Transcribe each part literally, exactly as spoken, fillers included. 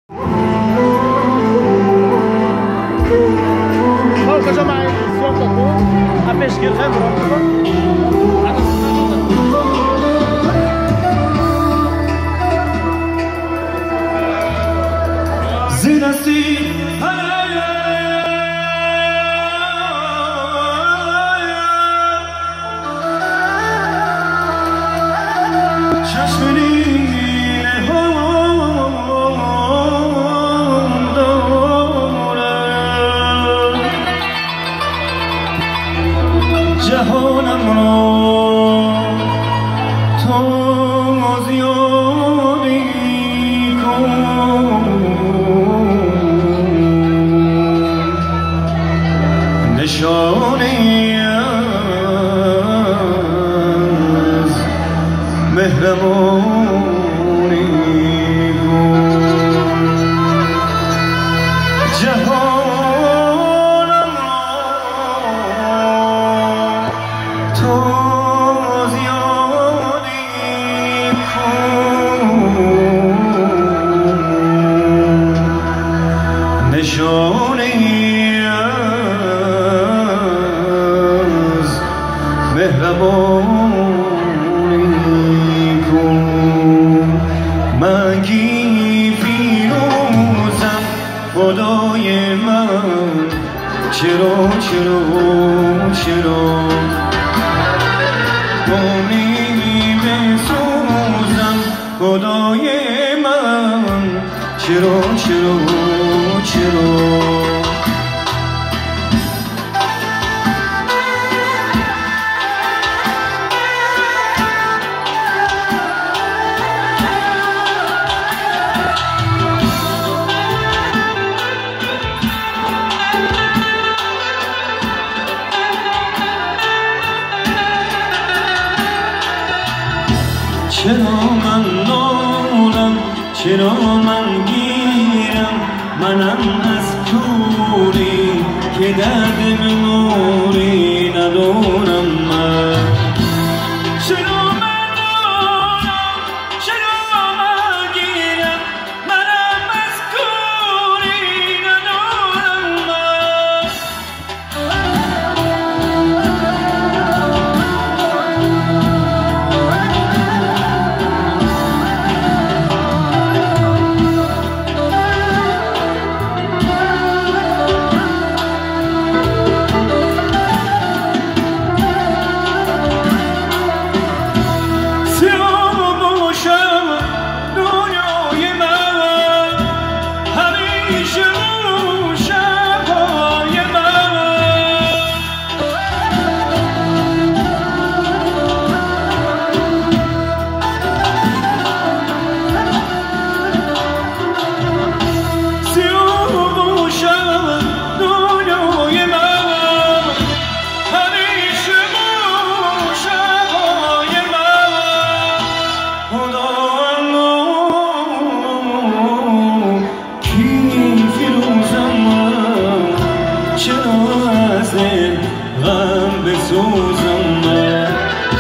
کجا من سیاه کن آپش گیر خیلی برام زینستی جهانم را تو زیادی کن نشانی از مهربانی کن جهانم تو زیادی کن نشانی از مهربانی کن من کی پیروزم خدای من چرا چرا چرا کنی بسوزم خدای من چرا چرا چرا چرا من نالم چرا من گیرم منم از توری که درد موری ندارم من چرا من نالم چرا من گیرم منم از توری ندارم من غم بسوزم من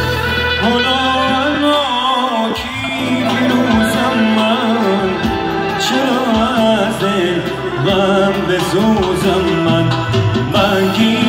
حالا کی پیروزم من چرا از غم بسوزم من من کی